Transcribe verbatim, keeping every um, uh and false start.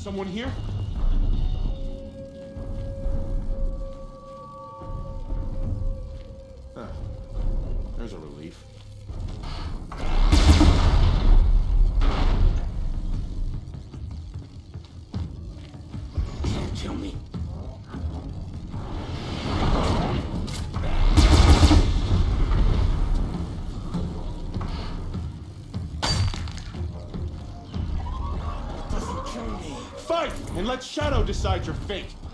Someone here? Huh. There's a relief. Can't kill me. Fight! And let Shadow decide your fate!